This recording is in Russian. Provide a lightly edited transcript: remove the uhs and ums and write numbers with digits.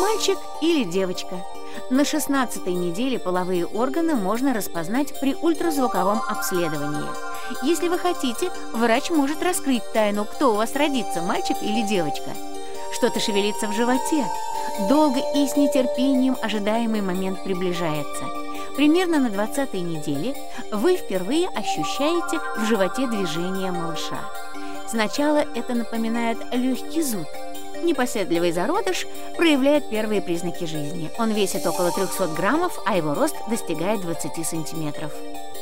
мальчик или девочка. На 16-й неделе половые органы можно распознать при ультразвуковом обследовании. Если вы хотите, врач может раскрыть тайну, кто у вас родится, мальчик или девочка. Что-то шевелится в животе. Долго и с нетерпением ожидаемый момент приближается. Примерно на 20-й неделе вы впервые ощущаете в животе движение малыша. Сначала это напоминает легкий зуд. Непоседливый зародыш проявляет первые признаки жизни. Он весит около 300 граммов, а его рост достигает 20 сантиметров.